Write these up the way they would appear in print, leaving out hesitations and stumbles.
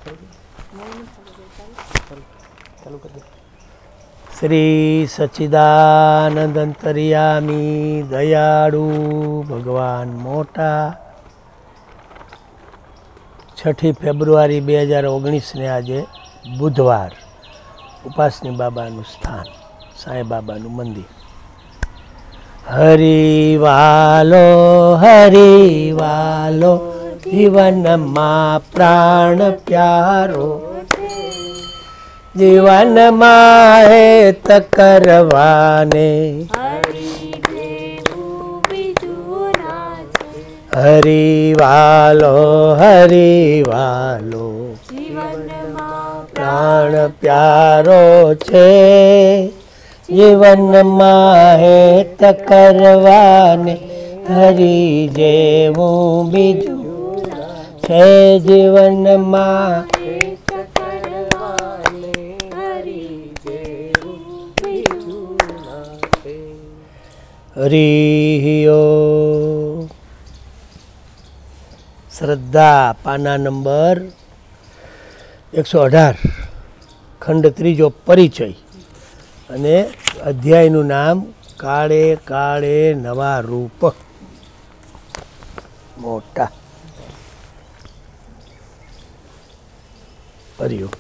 શ્રી સચ્ચિદાનંદ અંતર્યામી દયાળુ ભગવાન મોટા 6 ફેબ્રુઆરી 2019ને આજે બુધવાર ઉપાસની બાબાનું સ્થાન સાંઈ બાબાનું મંદિર. હરિવાલો જીવનમાં પ્રાણ પ્યારો જીવનમાં હેત કરવાને હરિવાલો પ્રાણ પ્યારો છે જીવનમાં હેત કરવાને હરી જેવું બીજું છે જીવનમાં હરિયો. શ્રદ્ધા પાના નંબર 118 ખંડ 3 પરિચય અને અધ્યાયનું નામ કાળે કાળે નવા રૂપ મોટા. હરિયો.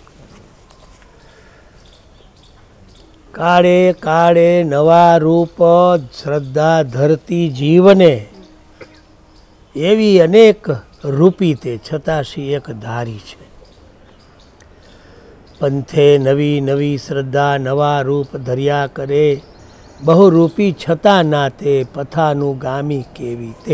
કાળે કાળે નવા રૂપ શ્રદ્ધા ધરતી જીવને એવી અનેક રૂપી તે છતાંશી એક ધારી છે. પંથે નવી નવી શ્રદ્ધા નવા રૂપ ધર્યા કરે બહુરૂપી છતાં ના તે પથાનું ગામી કેવી તે.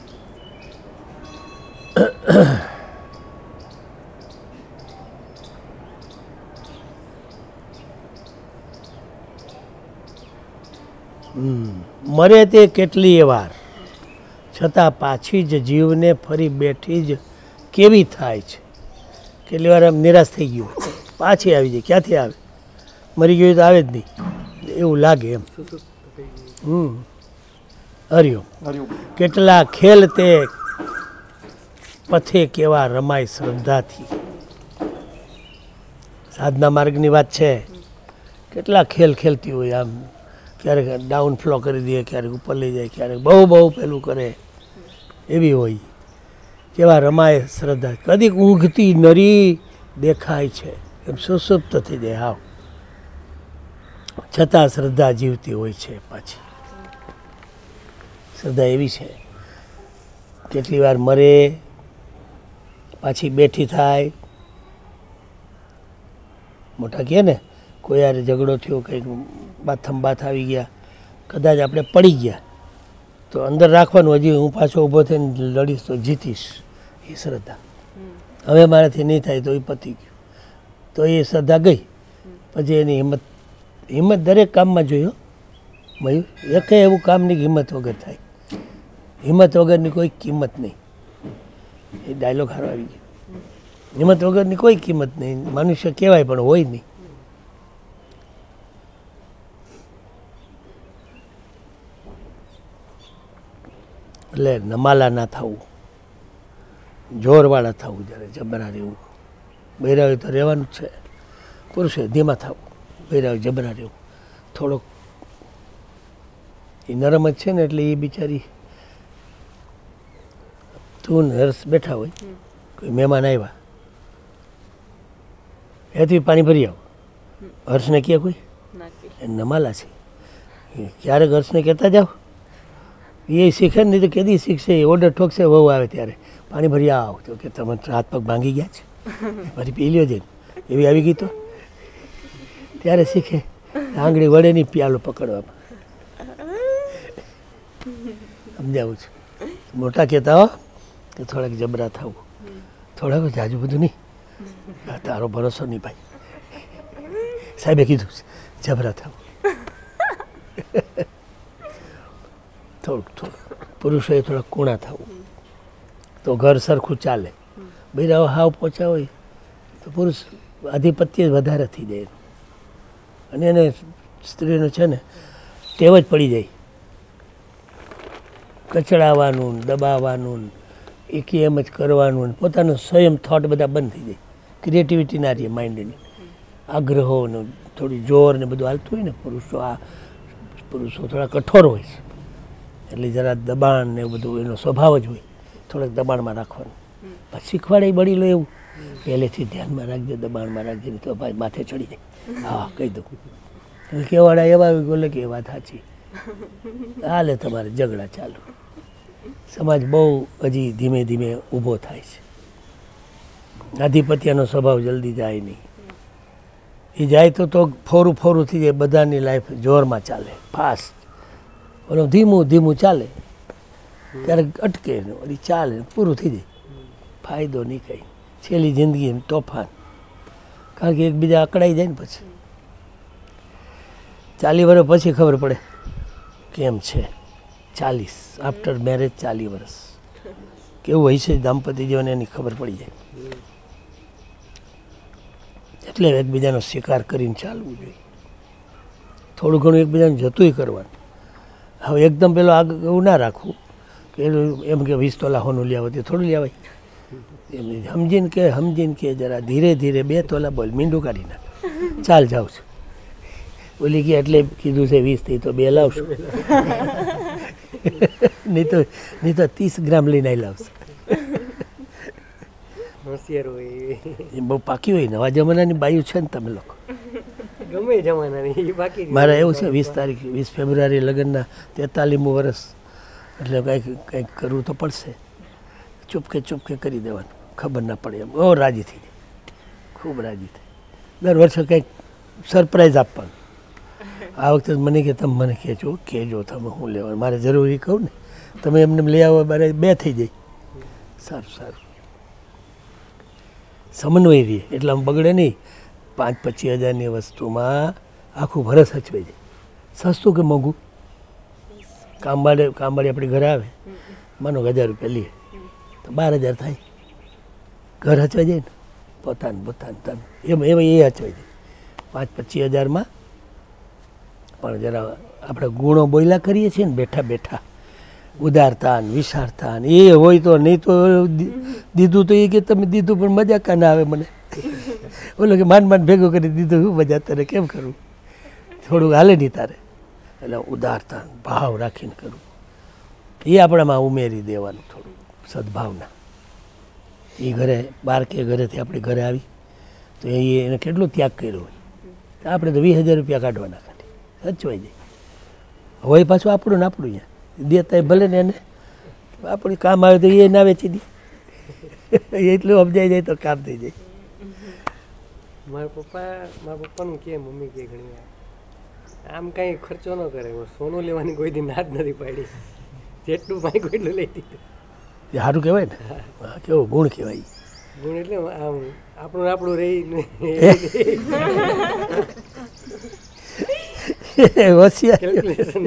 મરે તે કેટલીય વાર છતાં પાછી જ જીવને ફરી બેઠી જ કેવી થાય છે. કેટલી વાર આમ નિરાશ થઈ ગયું પાછી આવી જાય. ક્યાંથી આવે? મરી ગયું તો આવે જ નહીં એવું લાગે એમ. હરિયો. કેટલા ખેલ તે પથે કેવા રમાય શ્રદ્ધાથી. સાધના માર્ગની વાત છે. કેટલા ખેલ ખેલતી હોય આમ. ક્યારેક ડાઉન ફ્લો કરી દે, ક્યારેક ઉપર લઈ જાય, ક્યારેક બહુ પેલું કરે એવી હોય. કેવા રમાય શ્રદ્ધા. કદીક ઊંઘતી નરી દેખાય છે એમ સુસુપ્ત થઈ જાય હાવ. છતાં શ્રદ્ધા જીવતી હોય છે પાછી. શ્રદ્ધા એવી છે કેટલી વાર મરે પાછી બેઠી થાય. મોટા કહે ને કોઈ યારે ઝઘડો થયો, કંઈક બાથમ બાથ આવી ગયા, કદાચ આપણે પડી ગયા તો અંદર રાખવાનું હજી હું પાછો ઊભો થઈને લડીશ તો જીતીશ. એ શ્રદ્ધા. હવે મારાથી નહીં થાય તો એ પતી ગયું તો એ શ્રદ્ધા ગઈ. પછી એની હિંમત દરેક કામમાં જોયો મયુર. એકે એવું કામ નહીં હિંમત વગર થાય. હિંમત વગરની કોઈ કિંમત નહીં. એ ડાયલોગ સારો આવી ગયો. હિંમત વગરની કોઈ કિંમત નહીં. મનુષ્ય કહેવાય પણ હોય નહીં. એટલે નમાલા ના થવું, જોરવાળા થવું, જ્યારે જબરા રહેવું. બૈરાવે તો રહેવાનું જ છે. પુરુષે ધીમા થવું, બૈરાવે જબરા રહેવું. થોડોક એ નરમ જ છે ને એટલે એ બિચારી તું હર્ષ બેઠા હોય, કોઈ મહેમાન આવ્યા એથી પાણી ભરી આવો. હર્ષને કહે કોઈ એ નમાલા છે. ક્યારેક હર્ષને કહેતા જાઓ એ શીખે નહીં તો કેદી શીખશે. એ ઓર્ડર ઠોકશે વહુ આવે ત્યારે પાણી ભરી આવો તો કે તમે હાથ પગ ભાંગી ગયા છે ફરી પી લ્યો જઈને. એવી આવી ગઈ તો ત્યારે શીખે. આંગળી વડે નહીં પ્યાલો પકડવામાં. સમજાવું છું. મોટા કહેતા હો કે થોડાક જબરા થવું, થોડાક જાજુ બધું નહીં. તારો ભરોસો નહીં ભાઈ. સાહેબે કીધું જબરા થવું. થોડુંક પુરુષોએ થોડાક કૂણા થવું તો ઘર સરખું ચાલે. બૈરાઓ હાવ પોચા હોય તો પુરુષ આધિપત્ય વધારે થઈ જાય અને એને સ્ત્રીનો છે ને ટેવ જ પડી જાય કચડાવવાનું, દબાવવાનું, એકી એમ જ કરવાનું. પોતાનું સ્વયં થોટ બધા બંધ થઈ જાય ક્રિએટિવિટી ના રહે માઇન્ડની, આગ્રહો ને થોડી જોર ને બધું હાલતું હોય ને, પુરુષો થોડા કઠોર હોય છે, એટલે જરા દબાણ ને એવું બધું એનો સ્વભાવ જ હોય, થોડાક દબાણમાં રાખવાનું. પછી શીખવાડે બળી લો એવું, પહેલેથી ધ્યાનમાં રાખજે, દબાણમાં રાખજે, નહીં તો ભાઈ માથે ચડી જાય. હા કહી દઉં કેવાડા એવા આવી બોલે કે એ વાત સાચી, હાલે તમારે ઝઘડા ચાલુ. સમાજ બહુ હજી ધીમે ધીમે ઊભો થાય છે. આધિપત્યનો સ્વભાવ જલ્દી જાય નહીં, એ જાય તો ફોરું ફોરું થઈ જાય, બધાની લાઈફ જોરમાં ચાલે, ફાસ્ટ. ઓલો ધીમું ધીમું ચાલે, ક્યારેક અટકે ને વળી ચાલે, પૂરું થઈ જાય, ફાયદો નહીં કંઈ. છેલ્લી જિંદગી તોફાન, કારણ કે એકબીજા અકળાઈ જાય ને પછી 40 વર્ષ પછી ખબર પડે કેમ છે. 40 આફ્ટર મેરેજ 40 વર્ષ કેવું હોય છે દાંપત્ય જીવન, એની ખબર પડી જાય. એટલે એકબીજાનો સ્વીકાર કરીને ચાલવું જોઈએ, થોડું ઘણું એકબીજાને જતુંય કરવાનું. હવે એકદમ પેલો આગળ એવું ના રાખવું કે એમ કે 20 તોલા હોનું લેવા, તે થોડું લેવાય. એમ સમજીને કે જરા ધીરે ધીરે 2 તોલા બોલ, મીંડું કાઢી નાખ, ચાલ જાઉં છું. ઓલી કે એટલે કીધું છે 20 થી તો 2 લાવશું, નહીં તો 30 ગ્રામ લઈને આવી લાવશે. એ બહુ પાકી હોય, નવા જમાનાની બાયું છે ને તમે લોકો. ગમે જમાનાની બાકી. મારે એવું છે 20 તારીખ 20 ફેબ્રુઆરી લગ્નના 43મું વર્ષ, એટલે કંઈક કરવું તો પડશે. ચૂપકે કરી દેવાનું, ખબર ના પડે એમ. બહુ રાજી થઈ જાય, ખૂબ રાજી થાય. દર વર્ષે કંઈક સરપ્રાઈઝ આપવાનું. આ વખતે મને કે તમે મને કહેજો તમે હું લેવાનું, મારે જરૂરી કહું ને, તમે એમને લઈ આવો, મારે 2 થઈ જાય. સારું સમન્વય રહીએ, એટલે આમ બગડે નહીં. 5-25 હજારની વસ્તુમાં આખું વરસ હચવાઈ જાય. સસ્તું કે મોંઘું? કામવાળી આપણી ઘરે આવે, માનો 1000 રૂપિયા લઈએ તો 12,000 થાય. ઘર હચવાઈ જાય ને, પોતાનું એમાં એ હચવાઈ જાય 5-25 હજારમાં. પણ જરા આપણે ગુણો બોયલા કરીએ છીએ ને બેઠા બેઠા, ઉદારતા ને વિશાળતા ને, એ હોય તો. નહીં તો દીધું તો એ કે તમે દીધું પણ મજા કા ના આવે મને. બોલો કે માંડ ભેગું કરી દીધું, શું મજા તારે કેમ કરવું, થોડુંક હાલે નહીં તારે. એટલે ઉદારતા ભાવ રાખીને કરવું, એ આપણામાં ઉમેરી દેવાનું થોડું સદભાવના. એ ઘરે બાર કે ઘરેથી આપણે ઘરે આવી તો એને કેટલો ત્યાગ કર્યો હોય, આપણે તો 20,000 રૂપિયા કાઢવાના ખાલી, સચવાઈ જાય. હોય પાછું આપણું ને આપણું અહીંયા દેતા ભલે ને, એને આપણું કામ આવે તો એ ના વેચી દે, એટલું સમજાઈ જાય તો કામ થઈ જાય. મારા પપ્પાનું કે મમ્મી કે ઘણી વાર આમ કાંઈ ખર્ચો ન કરે, સોનું લેવાની કોઈ દી ના જ નથી પાડી, જેટલું માંગ્યું એટલું લઈ દીધું. એ સારું કહેવાય ને, કેવું ગુણ કહેવાય. ગુણ એટલે આમ આપણું રહી હોશિયાર.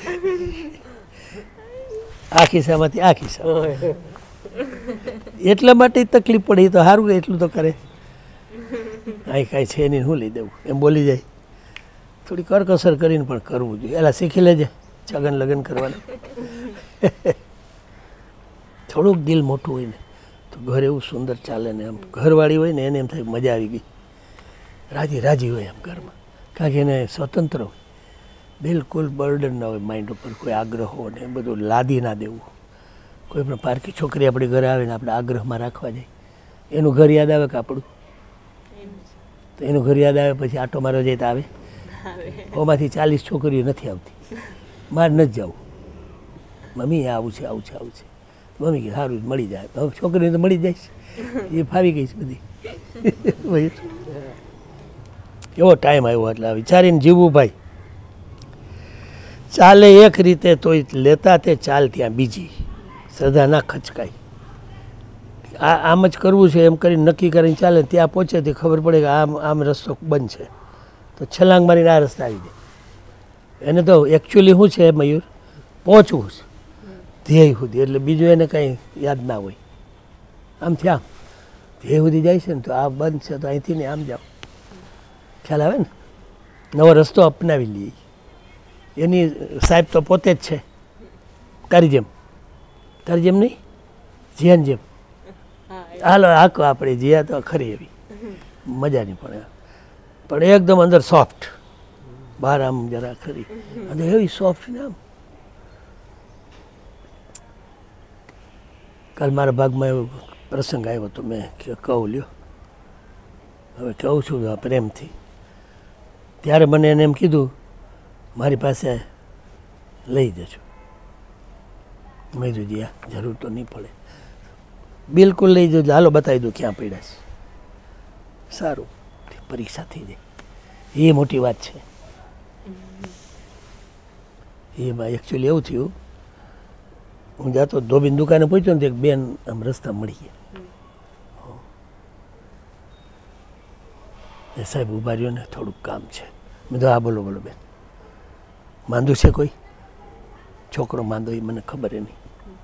આ ખિસ્સામાંથી આ ખિસ્સા, એટલા માટે તકલીફ પડે. તો સારું એટલું તો કરે. કાંઈ છે નહીં, શું લઈ દેવું એમ બોલી જાય. થોડી કરકસર કરીને પણ કરવું જોઈએ. એલા શીખી લેજે છગન લગ્ન કરવાનું. થોડુંક દિલ મોટું હોય ને તો ઘર એવું સુંદર ચાલે ને, આમ ઘરવાળી હોય ને એને એમ થાય મજા આવી ગઈ, રાજી હોય એમ ઘરમાં. કારણ કે એને સ્વતંત્ર હોય, બિલકુલ બર્ડન ના હોય માઇન્ડ ઉપર, કોઈ આગ્રહો ને બધું લાદી ના દેવું. કોઈ પણ પારકી છોકરી આપણી ઘરે આવે ને આપણે આગ્રહમાં રાખવા જાય, એનું ઘર યાદ આવે કે આપણું? તો એનું ઘર યાદ આવે પછી આટો મારવા જાય તો આવે? ઓમાંથી 40 છોકરીઓ નથી આવતી, મારે નથી જવું. મમ્મી આવું છે. મમ્મી કે સારું મળી જાય. હવે છોકરીને તો મળી જાય છે, એ ફાવી ગઈ છે બધી. એવો ટાઈમ આવ્યો, એટલે વિચારીને જીવવું ભાઈ. ચાલે એક રીતે તોય લેતા તે ચાલ ત્યાં બીજી, શ્રદ્ધા ના ખચકાય. આમ જ કરવું છે એમ કરીને નક્કી કરીને ચાલે, ત્યાં પહોંચે તે ખબર પડે કે આમ રસ્તો બંધ છે, તો છલાંગ મારીને આ રસ્તા આવી જાય. એને તો એકચ્યુઅલી શું છે મયુર, પહોંચવું છે ધ્યેય સુધી, એટલે બીજું એને કંઈ યાદ ના હોય. આમથી આમ ધ્યેય સુધી જાય છે ને, તો આ બંધ છે તો અહીંથી ને આમ જાઓ, ખ્યાલ આવે ને. નવો રસ્તો અપનાવી લઈએ. એની સાહેબ તો પોતે જ છે, તારી જેમ નહીં, જીયાન જેમ. હાલો આખો આપણે જીયા તો ખરી એવી મજા નહીં પડે. પણ એકદમ અંદર સોફ્ટ, બહાર આમ જરા ખરી અને એવી સોફ્ટ ને આમ. કાલ મારા ભાગમાં એવો પ્રસંગ આવ્યો તો મેં કહું લ્યો, હવે કહું છું પ્રેમથી. ત્યારે મને એને એમ કીધું મારી પાસે લઈ જજો. મેં કીધું જરૂર તો નહીં પડે, બિલકુલ લઈ જજો, હાલો બતાવી દો ક્યાં પડ્યા છે. સારું, પરીક્ષા થઈ જાય, એ મોટી વાત છે. એમાં એકચ્યુઅલી એવું થયું, હું જાતો ધોબીની દુકાને પહોંચ્યો ને એક બેન આમ રસ્તા મળી ગયા. એ સાહેબ ઊભા રહ્યો ને, થોડુંક કામ છે. મેં તો હા બોલો બોલો બેન, માંદું છે કોઈ? છોકરો માંદો એ મને ખબર નહીં.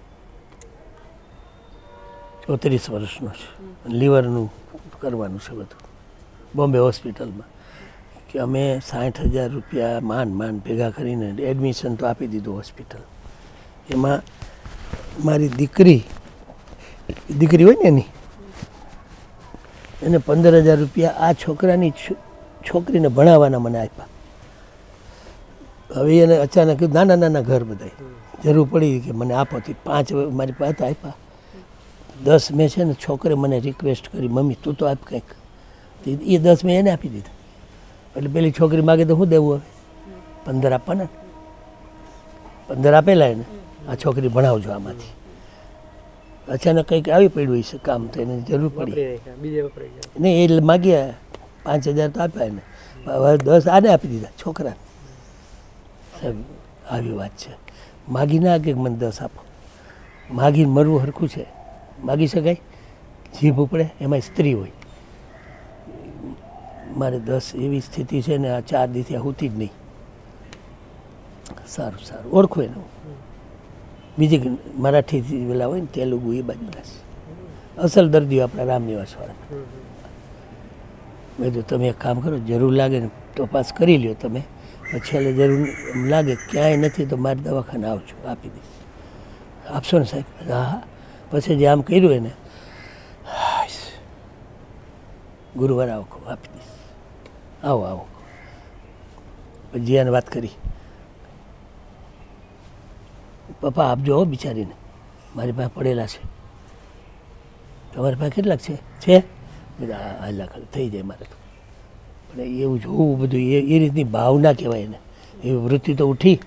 34 વર્ષનો છે, લીવરનું કરવાનું છે બધું બોમ્બે હોસ્પિટલમાં. કે અમે 60,000 રૂપિયા માંડ ભેગા કરીને એડમિશન તો આપી દીધું હોસ્પિટલ. એમાં મારી દીકરી હોય ને એની, એને 15,000 રૂપિયા આ છોકરાની છોકરીને ભણાવવાના મને આપ્યા. હવે એને અચાનક નાના ઘર બધા જરૂર પડી કે મને આપો. 5 મારી પાસે આપ્યા, 10 મેં છે ને છોકરે મને રિક્વેસ્ટ કરી મમ્મી તું તો આપ કંઈક. એ 10 મેં એને આપી દીધા. એટલે પેલી છોકરી માગે તો શું દેવું? હવે 15 આપવાના, 15 આપેલા એને, આ છોકરી ભણાવજો આમાંથી. અચાનક કંઈક આવી પડ્યું છે કામ, તો એને જરૂર પડી નહીં, એ માગ્યા 5,000 તો આપ્યા એને, હવે 10 આને આપી દીધા છોકરાને. સાહેબ આવી વાત છે. માગી ના કે મને 10 આપો, માગીને મરવું હરખું છે? માગી શકાય? જીભ ઉપડે, એમાં સ્ત્રી હોય. મારે 10 એવી સ્થિતિ છે ને, આ 4 દિવસથી હોતી જ નહીં. સારું ઓળખું એનું. બીજી મરાઠી પેલા હોય ને તેલુગુ એ બાજુના છે, અસલ દર્દીઓ આપણા રામનિવાસવાળા. મેં તો તમે એક કામ કરો, જરૂર લાગે ને તપાસ કરી લ્યો તમે, છેલ્લે જરૂર લાગે ક્યાંય નથી તો મારી દવાખાને આવજો, આપી દઈશ. આપશો ને સાહેબ? હા. પછી જે આમ કર્યું એને, ગુરુવારે આવો આપી દઈશ. આવો. પછી એને વાત કરી, પપ્પા આપજો હો બિચારીને, મારી પાસે પડેલા છે. તમારી પાસે કેટલાક છે? હાલા થઈ જાય મારે તો. પણ એવું જોવું બધું એ રીતની ભાવના કહેવાય એને. એવી વૃત્તિ તો ઉઠી.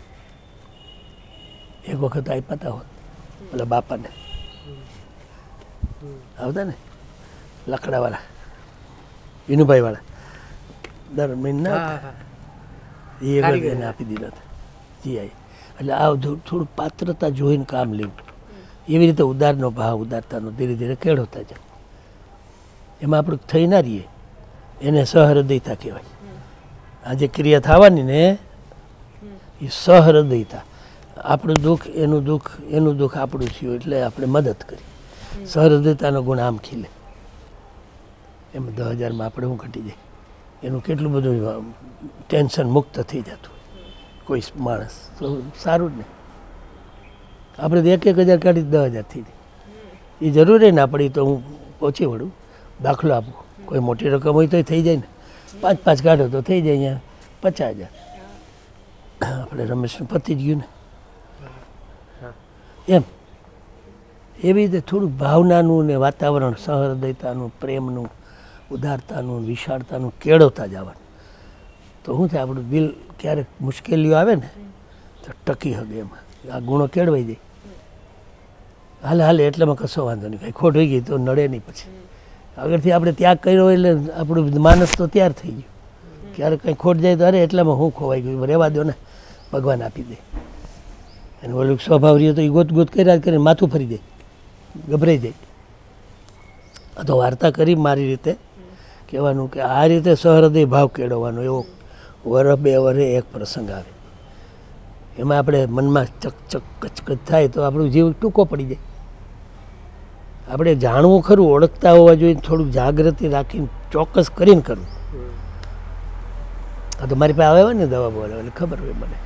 એક વખત આપ્યા હતા હોત પેલા બાપાને, આવતા ને લકડાવાળા, વિનુભાઈવાળા, દર મહિના એ વખત એને આપી દીધા હતા જીઆઈ. એટલે આ થોડુંક પાત્રતા જોઈને કામ લેવું. એવી રીતે ઉદારનો ભાવ, ઉદારતાનો ધીરે ધીરે કેળવતા જાવ. એમાં આપણું થઈ ના રહીએ, એને સહૃદયતા કહેવાય. આ જે ક્રિયા થવાની ને એ સહૃદયતા. આપણું દુઃખ એનું દુઃખ આપણું થયું એટલે આપણે મદદ કરી. સહૃદયતાનો ગુણ આમ ખીલે. એમાં 10,000માં આપણે શું ઘટી જાય? એનું કેટલું બધું ટેન્શન મુક્ત થઈ જતું કોઈ માણસ. તો સારું જ ને. આપણે તો 1,000 કાઢી 10,000 થઈ જાય. એ જરૂરી ના પડી તો હું પહોંચી વળું, દાખલો આપું. કોઈ મોટી રકમ હોય તો થઈ જાય ને. 5 કાઢો તો થઈ જાય અહીંયા 50,000. આપણે રમેશનું પતી જ ગયું ને. એમ એવી રીતે થોડુંક ભાવનાનું ને વાતાવરણ, સહૃદયતાનું, પ્રેમનું, ઉદારતાનું, વિશાળતાનું કેળવતા જવાનું. તો શું થાય, આપણું દિલ ક્યારેક મુશ્કેલીઓ આવે ને તો ટકી શકે. એમાં આ ગુણો કેળવાઈ જાય. હાલે એટલામાં કશો વાંધો નહીં, કાંઈ ખોટ હોઈ ગઈ તો નડે નહીં. પછી આગળથી આપણે ત્યાગ કર્યો એટલે આપણું માનસ તો તૈયાર થઈ ગયું. ક્યારેક કંઈ ખોટ જાય તો અરે એટલામાં હું ખોવાઈ ગયું, રહેવા દો ને, ભગવાન આપી દે. અને ઓલું સ્વભાવ રહ્યો તો એ ગોત કર્યા કરીને માથું ફરી જાય, ગભરાઈ જાય. આ તો વાર્તા કરી મારી રીતે કહેવાનું કે આ રીતે સહૃદય ભાવ કેળવવાનો. એવો વરસ 2 વર્ષે એક પ્રસંગ આવે, એમાં આપણે મનમાં ચકચક કચકચ થાય તો આપણું જીવ ટૂંકો પડી જાય. આપણે જાણવું ખરું, ઓળખતા હોવા જોઈએ, થોડુંક જાગૃતિ રાખીને ચોક્કસ કરીને કરવું. આ તો મારી પાસે આવે ને દવા બોલે એટલે ખબર હોય મને.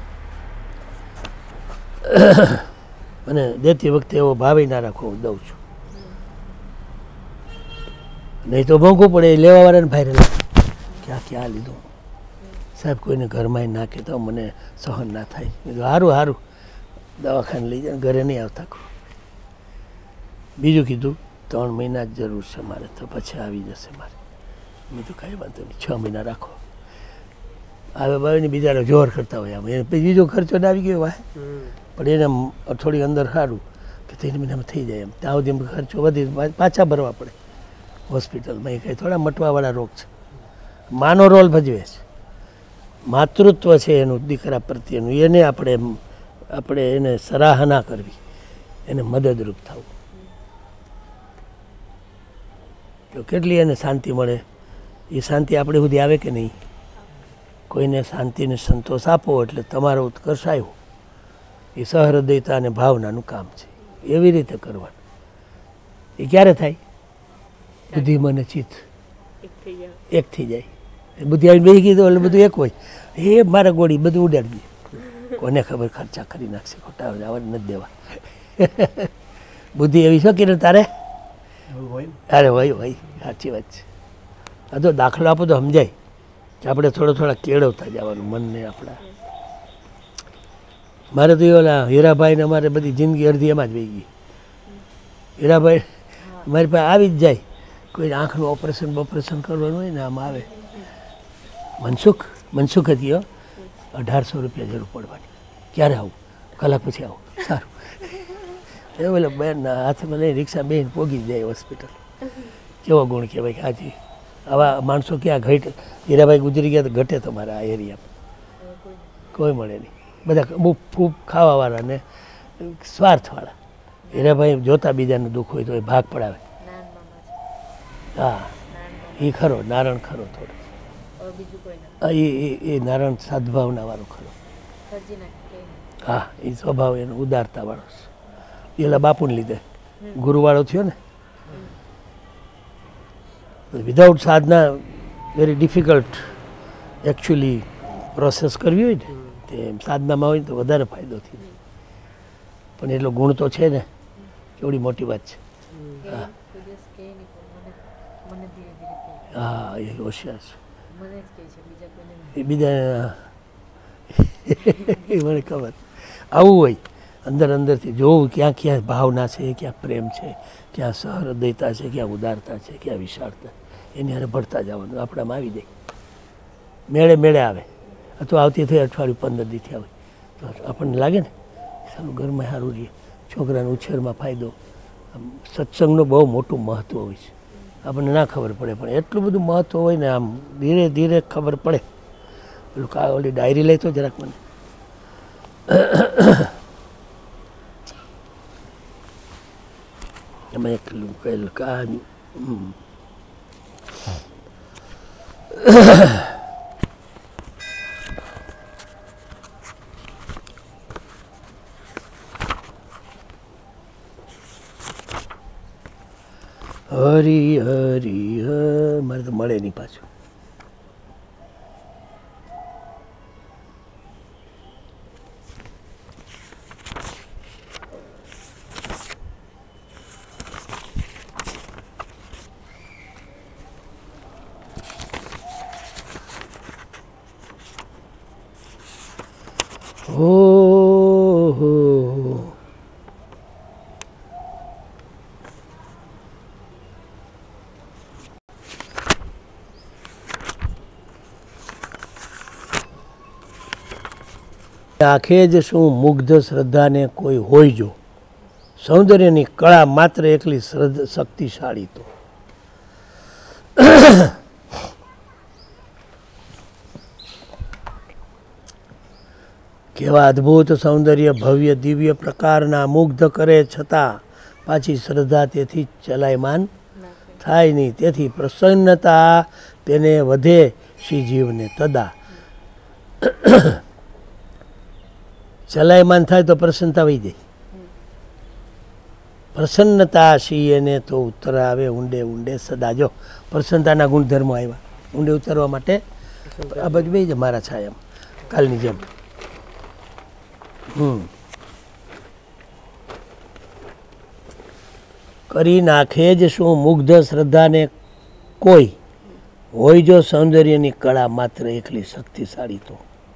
અને દેતી વખતે એવો ભાવે ના રાખવો, હું દઉં છું. નહીં તો મોંઘું પડે. લેવાવાળાને ભાઈ ક્યાં ક્યાં લીધું સાહેબ, કોઈને ઘરમાં નાખે તો મને સહન ના થાય. સારું સારું દવાખાને લઈ જાય, ઘરે નહીં આવતા. બીજું કીધું 3 મહિના જ જરૂર છે મારે, તો પછી આવી જશે મારે. મેં તો કાંઈ વાંધો નહીં, 6 મહિના રાખો. આવે બાવીને બીજા જોર કરતા હોય આમ, એને પછી બીજો ખર્ચો ના આવી ગયો વાહ, પણ એને થોડી અંદર સારું કે 3 મહિનામાં થઈ જાય. એમ ત્યાં સુધી ખર્ચો વધી પાછા ભરવા પડે હોસ્પિટલમાં. એ કંઈ થોડા મટવાવાળા રોગ છે. માનો રોલ ભજવે છે, માતૃત્વ છે એનું દીકરા પ્રત્યેનું. એને આપણે એને સરાહના કરવી, એને મદદરૂપ થવું. તો કેટલી એને શાંતિ મળે. એ શાંતિ આપણે સુધી આવે કે નહીં? કોઈને શાંતિને સંતોષ આપો એટલે તમારો ઉત્કર્ષ આવ્યો. એ સહૃદયતા અને ભાવનાનું કામ છે. એવી રીતે કરવાનું. એ ક્યારે થાય? બુદ્ધિ મને ચિત્ત એક થઈ જાય. બુદ્ધિ આવીને બેસી ગઈ તો એટલે બધું એક હોય. એ મારા ગોળી બધું ઉડાડી દે. કોને ખબર ખર્ચા કરી નાખશે, ખોટા આવવા નથી દેવા. બુદ્ધિ એવી છે કે તારે? અરે હોય હોય, સાચી વાત છે. આ તો દાખલો આપો તો સમજાય કે આપણે થોડા કેળવતા જવાનું મનને આપણા. મારે તો ઓલા હીરાભાઈને અમારે બધી જિંદગી અડધી એમાં જ વહી ગઈ. હીરાભાઈ મારી પાસે આવી જ જાય. કોઈ આંખનું ઓપરેશન કરવાનું હોય ને આમ આવે. મનસુખ હતી 1800 રૂપિયા જરૂર પડવાની. ક્યારે આવું? કલાક પછી આવું. સારું એ બોલે બેન હાથમાં લઈ રિક્ષા બેન પોગી જાય હોસ્પિટલ. કેવો ગુણ કહેવાય કે આજે આવા માણસો ક્યાં ઘટ. હીરાભાઈ ગુજરી ગયા તો ઘટે તમારા આ એરિયામાં કોઈ મળે નહીં. બધા ખૂબ ખાવાવાળા ને સ્વાર્થવાળા. હીરાભાઈ જોતા બીજાનું દુઃખ હોય તો એ ભાગ પડાવે. હા એ ખરો, નારાયણ ખરો થોડો. એ નારાયણ સદભાવના વાળો ખરો. હા એ સ્વભાવ એનો ઉદારતા વાળો છે. પેલા બાપુને લીધે ગુરુવાળો થયો ને. વિધાઉટ સાધના વેરી ડિફિકલ્ટ એકચ્યુઅલી પ્રોસેસ કરવી હોય ને તે સાધનામાં હોય તો વધારે ફાયદો થાય. પણ એટલો ગુણ તો છે ને, કેવડી મોટી વાત છે. હા હા એ હોશિયાર છે. એ બીજા મને ખબર. આવું હોય અંદરથી જોવું ક્યાં ક્યાં ભાવના છે, ક્યાં પ્રેમ છે, ક્યાં સહૃદયતા છે, ક્યાં ઉદારતા છે, ક્યાં વિશાળતા. એની હારે ભળતા જવાનું. આપણામાં આવી જાય, મેળે આવે. અથવા આવતી થઈ અઠવાડિયું 15 દીથી આવે તો આપણને લાગે ને સારું ઘરમાં સારું રહીએ. છોકરાના ઉછેરમાં ફાયદો. સત્સંગનું બહુ મોટું મહત્ત્વ હોય છે. આપણને ના ખબર પડે પણ એટલું બધું મહત્ત્વ હોય ને આમ ધીરે ધીરે ખબર પડે. પેલું ઓલી ડાયરી લઈ તો જરાક મને. એમાં એકલું કહેલું કે હરી હરી મારે તો મળે નહીં પાછું. આંખે જ શું મુગ્ધ શ્રદ્ધાને કોઈ હોય જો, સૌંદર્યની કળા માત્ર એકલી શક્તિશાળી તો. કેવા અદ્ભુત સૌંદર્ય ભવ્ય દિવ્ય પ્રકારના મુગ્ધ કરે છતાં પાછી શ્રદ્ધા તેથી ચલાયમાન થાય નહીં. તેથી પ્રસન્નતા તેને વધે શ્રીજીવને તદા. ચલાયમાન થાય તો પ્રસન્નતા વહી જાય. પ્રસન્નતા શ્રી એને તો ઉત્તર આવે ઊંડે ઊંડે સદા. જો પ્રસન્નતાના ગુણધર્મો આવ્યા ઊંડે ઉતરવા માટે. આ બાજુ બે જ મારા છાયા કાલની જેમ. કરી નાખે જ શું મુગ્ધ શ્રદ્ધાને કોઈ હોય જો સૌંદર્યની કળા માત્ર એકલી શક્તિશાળી તો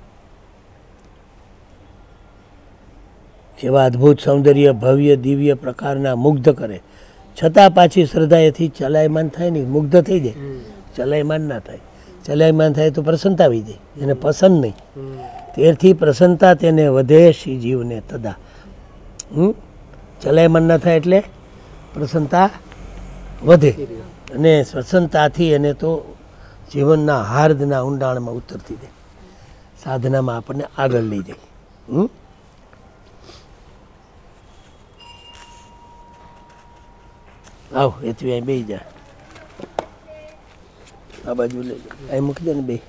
જેવા અદ્ભુત સૌંદર્ય ભવ્ય દિવ્ય પ્રકારના મુગ્ધ કરે છતાં પાછી શ્રદ્ધાએથી ચલાયમાન થાય નહીં, મુગ્ધ થઈ જાય, ચલાયમાન ના થાય. ચલાયમાન થાય તો પ્રસન્નતા આવી જાય, એને પસંદ નહીં. તેથી પ્રસન્નતા તેને વધે શી જીવને તદા. ચલાયમાન ના થાય એટલે પ્રસન્નતા વધે અને પ્રસન્નતાથી એને તો જીવનના હાર્દના ઊંડાણમાં ઉતરતી જાય, સાધનામાં આપણને આગળ લઈ જાય. આવ એથી અહીં બે જા, આ બાજુ લઈ જા, અહીં મૂકી દે ને બે.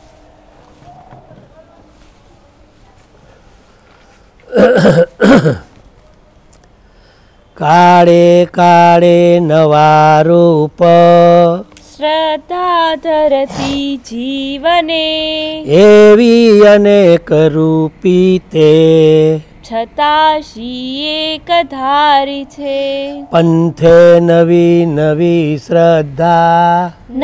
કાળે કાળે નવા રૂપ શ્રદ્ધા ધરતી જીવને એવી અનેક રૂપી તે છતાં શી એક ધારી છે. પંથે નવી નવી શ્રદ્ધા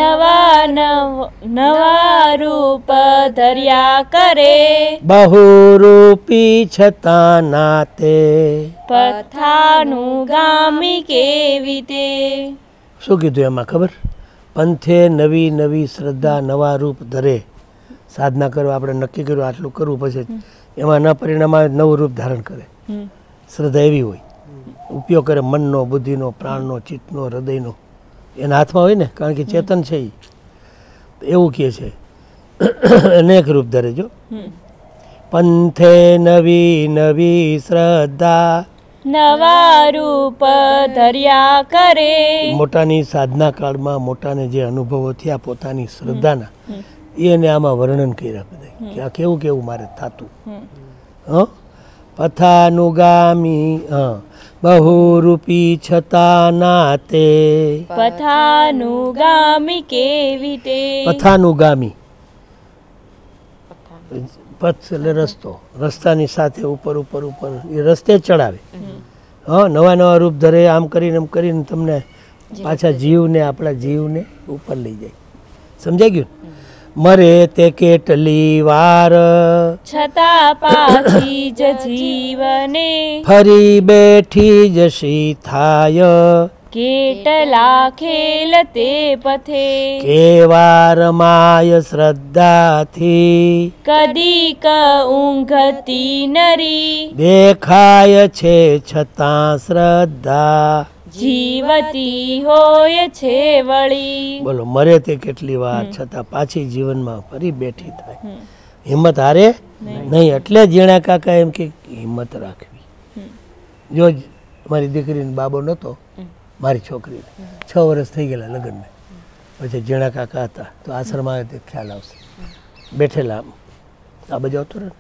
નવા રૂપ ધર્યા કરે બહુરૂપી છતાં નાતે. પથાનું ગામી કેવી તે. શું કીધું એમાં ખબર? પંથે નવી નવી શ્રદ્ધા નવા રૂપ ધરે. સાધના કરવા આપણે નક્કી કર્યું આટલું કરવું, પછી એમાં ન પરિણામ આવે નવું રૂપ ધારણ કરે. શ્રદ્ધા એવી હોય, ઉપયોગ કરે મનનો, બુદ્ધિનો, પ્રાણનો, ચિત્તનો, હૃદયનો, એના હાથમાં હોય ને, કારણ કે ચેતન છે એ. એવું કહે છે અનેક રૂપ ધરે. જો પંથે નવી નવી શ્રદ્ધા નવા રૂપ ધર્યા કરે. મોટાની સાધના કાળમાં મોટાને જે અનુભવો થયા પોતાની શ્રદ્ધાના, એને આમાં વર્ણન કર્યા બધા કે આ કેવું કેવું મારે થતું. પથાનુગામી બહુરૂપી છતાં નાતે. પથાનુગામી કેવી તે. પથાનુગામી, પથ એટલે રસ્તો, રસ્તાની સાથે ઉપર ઉપર ઉપર એ રસ્તે જ ચડાવે. નવા નવા રૂપ ધરે, આમ કરીને તમને પાછા જીવને, આપણા જીવને ઉપર લઈ જાય. સમજાઈ ગયું? મરે તે કેટલી વાર છતાં પાછી જ જીવને ફરી બેઠી જશી થાય. કેટલા ખેલ તે પથે કેવા રમાય શ્રદ્ધાથી. કદીક ઊંઘતી નરી દેખાય છે છતાં શ્રદ્ધા જીવતી હોય છે વળી. બોલો, મરે તે કેટલી વાર છતાં પાછી જીવનમાં ફરી બેઠી થાય. હિંમત હારે નહીં. એટલે જીણા કાકા એમ કે હિંમત રાખવી. જો મારી દીકરીને બાબો નહોતો, મારી છોકરી 6 વર્ષ થઈ ગયેલા લગ્નને, પછી જીણા કાકા હતા તો આશ્રમ આવે તે ખ્યાલ આવશે. બેઠેલા આ બાજુ આવતો રહે.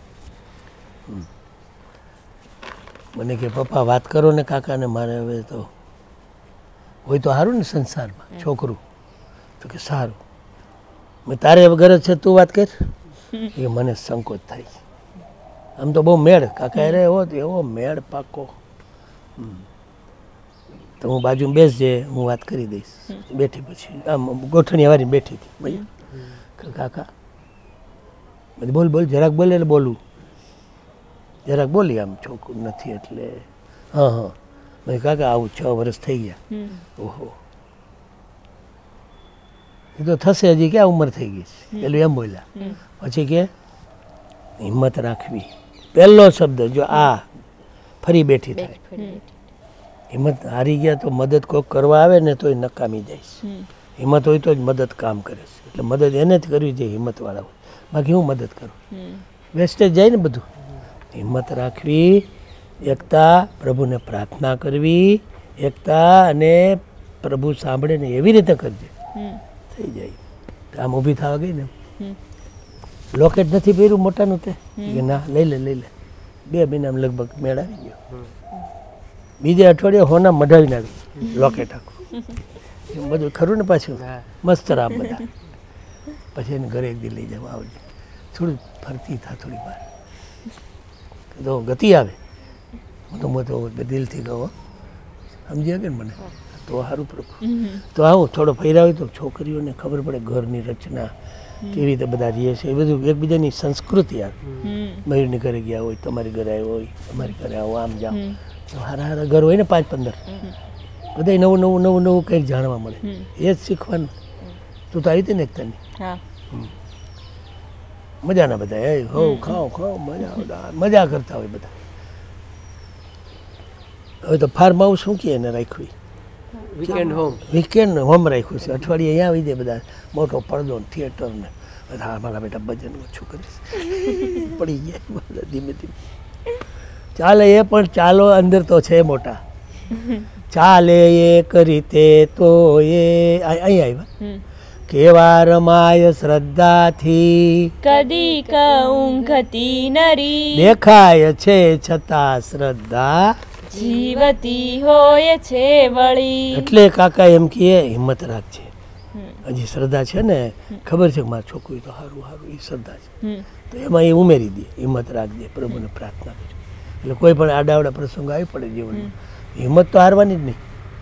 મને કે પપ્પા વાત કરો ને કાકાને, મારે હવે તો હોય તો સારું ને સંસારમાં છોકરું. તો કે સારું, મેં તારે ગરજ છે તું વાત કર. એ મને સંકોચ થાય. આમ તો બહુ મેળ કાકા રે હોત, એવો મેળ પાકો. તો હું બાજુ બેસજે, હું વાત કરી દઈશ. બેઠી પછી આમ ગોઠણી વાળી બેઠી હતી ભાઈ. કાકા બોલ બોલ, જરાક બોલે એટલે બોલું, જરાક બોલી, આમ છોકરું નથી એટલે. હા મેં કાકા આવું 6 વર્ષ થઈ ગયા. ઓહો, એ તો થશે, હજી ક્યાં ઉંમર થઈ ગઈ છે, પેલું એમ બોલ્યા. પછી કે હિંમત રાખવી, પહેલો શબ્દ. જો આ ફરી બેઠી થાય. હિંમત હારી ગયા તો મદદ કોઈક કરવા આવે ને તો એ નકામી જાય છે. હિંમત હોય તો જ મદદ કામ કરે છે. એટલે મદદ એને જ કરવી જોઈએ હિંમતવાળા હોય, બાકી હું મદદ કરું, વેસ્ટેજ જાય ને બધું. હિંમત રાખવી, એકતા, પ્રભુને પ્રાર્થના કરવી, એકતા, અને પ્રભુ સાંભળે ને એવી રીતે કરજે, થઈ જાય. આમ ઊભી થવા ગઈ ને, લોકેટ નથી પહેર્યું મોટાનું તે કે ના લઈ લે 2 મહિનામાં લગભગ મેળ આવી ગયો. બીજે અઠવાડિયે હોના મઢાવીને આવી લોકેટ આખું. એમ બધું ખરું ને પાછું મસ્ત રામ બધા. પછી એને ઘરે એક દી લઈ જવા આવજે, થોડું ફરતી થા, થોડી વાર તો ગતિ આવે. હું તો દિલથી કહો, સમજી કે ને મને તો સારું પ્રભુ. તો આવું થોડો ફેરા હોય તો છોકરીઓને ખબર પડે ઘરની રચના કેવી રીતે બધા રહે છે, એ બધું એકબીજાની સંસ્કૃતિ આવે. મયુરની ઘરે ગયા હોય, તમારી ઘરે આવ્યો હોય, અમારી ઘરે આવો, આમ જાઓ, હારા હારા ઘર હોય ને 5-15, બધા નવું નવું નવું નવું કંઈક જાણવા મળે. એ જ શીખવાનું. તું તો આવી હતી ને એકતાની, મજાના બધા એ ખાઓ ખાઓ ખાઓ મજા કરતા હોય બધા. હવે તો ફાર્મ હાઉસ શું કહે એને રાખ્યું, વીકેન્ડ હોમ રાખ્યું છે. અઠવાડિયે અહીંયા આવી જાય બધા, મોટો પડદો થિયેટર ને બધા. મારા બેટા ભજન ઓછું કરીશ પડી ગયા બધા ધીમે ધીમે. ચાલે એ પણ ચાલો અંદર તો છે મોટા, ચાલે એક રીતે તો એ અહીં આવ્યા. કેવા રમાય શ્રદ્ધાથી કદીક ઊંઘતી નરી, દેખાય છે છતાં શ્રદ્ધા જીવતી હોય છે વળી. એટલે કાકા એમ કહે હિંમત રાખજે, હજી શ્રદ્ધા છે ને, ખબર છે કે મારું છોકરું તો સારું સારું, એ શ્રદ્ધા છે. તો એમાં એ ઉમેરી દે, હિંમત રાખજે, પ્રભુને પ્રાર્થના કરી. એટલે કોઈ પણ આડાવડા પ્રસંગ આવી પડે જીવનમાં, હિંમત તો હારવાની જ નહીં.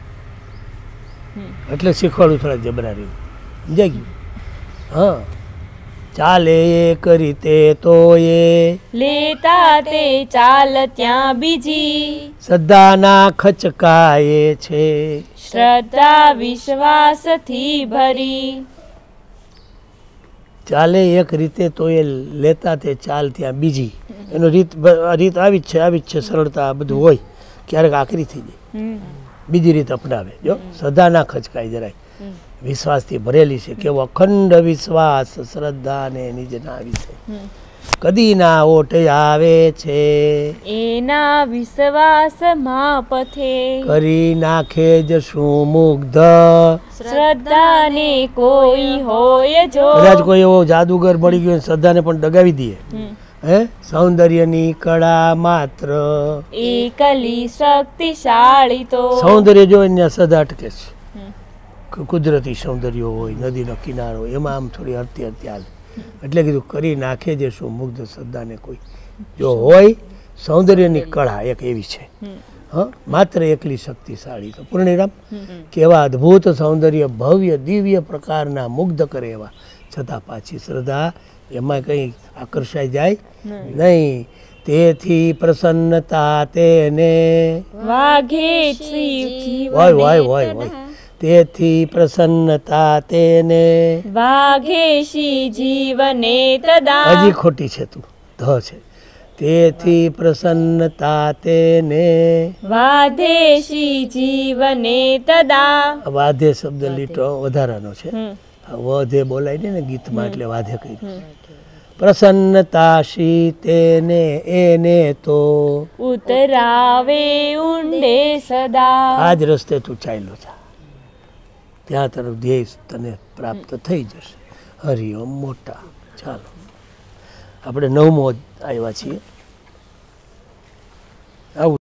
એટલે શીખવાડું થોડા જબરા રહ્યું, સમજાઈ ગયું? હા, ચાલે એક રીતે તો એ લેતા તે ચાલ ત્યાં બીજી, શ્રદ્ધાના ખચકાય છે. શ્રદ્ધા વિશ્વાસથી ભરી. ચાલે એક રીતે તો એ લેતા તે ચાલ ત્યાં બીજી. એનો રીત આવી જ છે, સરળતા બધું હોય, ક્યારેક આકરી થઈ જાય, બીજી રીત અપનાવે. જો શ્રદ્ધા ના ખચકાય જરાય, વિશ્વાસથી ભરેલી છે. કેવો અખંડ વિશ્વાસ શ્રદ્ધા ને નિજ ના વિશે કદી ના ઓટ આવે છે. એના વિશ્વાસ માં પથે કરી નાખે જ શું મુગ્ધ. શ્રદ્ધા ને કોઈ હોય જો, કદાચ કોઈ એવો જાદુગર મળી ગયો શ્રદ્ધાને પણ દગાવી દે. હે, સૌંદર્યની કળા માત્ર એકલી શક્તિશાળી તો. સૌંદર્ય જો એને શ્રદ્ધા અટકે છે. કુદરતી સૌંદર્ય હોય, નદીનો કિનારો, એમાં આમ થોડી હરતી હરતી હાલે. એટલે કીધું કરી નાખે જે શું મુગ્ધ શ્રદ્ધાને કોઈ જો હોય. સૌંદર્યની કળા એક એવી છે, હા, માત્ર એકલી શક્તિશાળી તો. પૂર્ણિરામ કેવા અદ્ભુત સૌંદર્ય, ભવ્ય દિવ્ય પ્રકારના મુગ્ધ કરે એવા, છતાં પાછી શ્રદ્ધા એમાં કંઈ આકર્ષાઈ જાય નહીં. તેથી પ્રસન્નતા તેને વાઘે હોય હોય હોય હોય. તેથી પ્રસન્નતા તેને વાઘેશી જીવને તદા. હજી ખોટી છે તું, ધ છે. તેથી પ્રસન્નતા તેને વાધેશી જીવને તદા. વાધે શબ્દ લીટો વધારાનો છે, વધે બોલાય ને ગીતમાં, એટલે વાધે કહી. પ્રસન્નતા શી તેને એને તો ઉતરાવે ઊંડે સદા. આ જ રસ્તે તું ચાલ્યો જા, ત્યાં તરફ ધ્યેય તને પ્રાપ્ત થઈ જશે. હરિઓમ મોટા. ચાલો આપણે 9મો આવ્યા છીએ. આવું